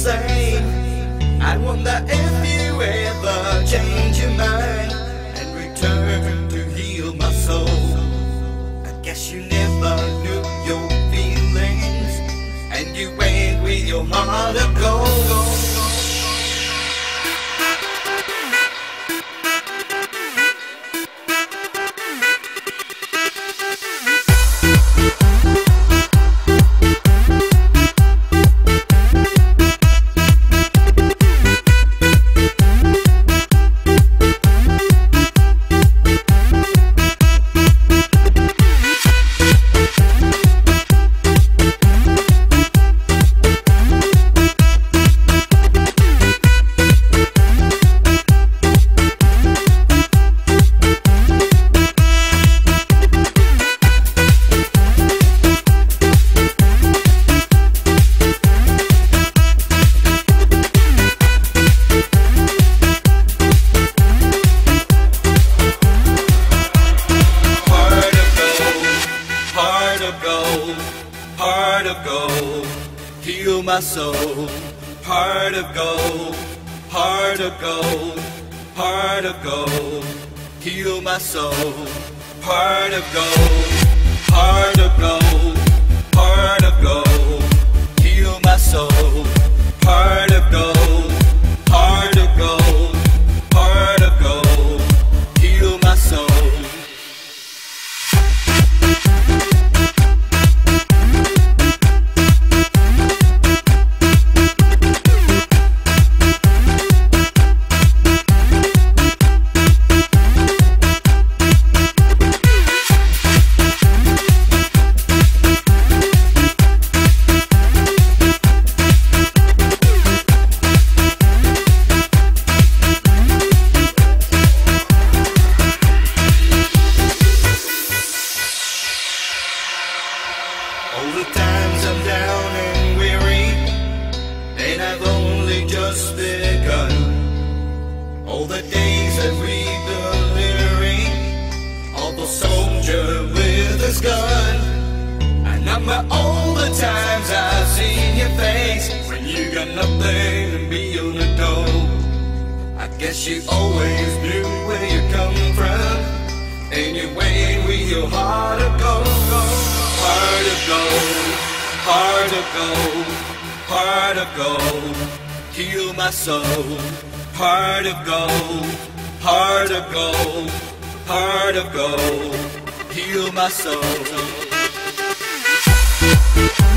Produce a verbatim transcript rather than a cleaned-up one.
same. I wonder if you ever change your mind and return to heal my soul. I guess you never knew your feelings, and you went with your heart of gold. Heart of gold, heal my soul. Heart of gold, heart of gold, heart of gold, heal my soul. Heart of gold, heart of gold, heart of gold, heal my soul. Heart of gold, heart of gold, heart of gold, heal my soul. All the times I'm down and weary, and I've only just begun. All the days that we've delirium of a soldier with his gun. I number all the times I've seen your face when you got nothing to be on the door. I guess you always knew where you come from, and you went with your heart of gold. Heart of gold, heart of gold, heart of gold, heal my soul. Heart of gold, heart of gold, heart of gold, heal my soul.